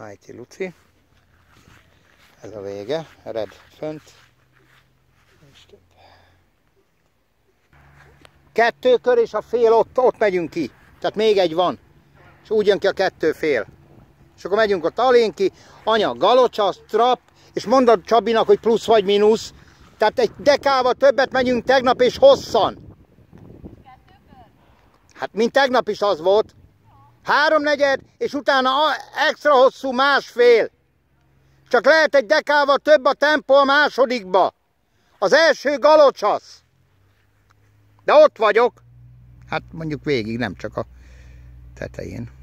Hájti Luci. Ez a vége. Red fönt. 2 kör és a fél ott megyünk ki. Tehát még egy van. És úgy jön ki a 2 fél. És akkor megyünk ott alén ki. Anya, galocsa, strap, és mondod Csabinak, hogy plusz vagy mínusz. Tehát egy dekával többet megyünk tegnap és hosszan. Hát mint tegnap is az volt. 3/4, és utána extra hosszú 1,5. Csak lehet egy dekával több a tempó a másodikba. Az első galocsasz. De ott vagyok. Hát mondjuk végig, nem csak a tetején.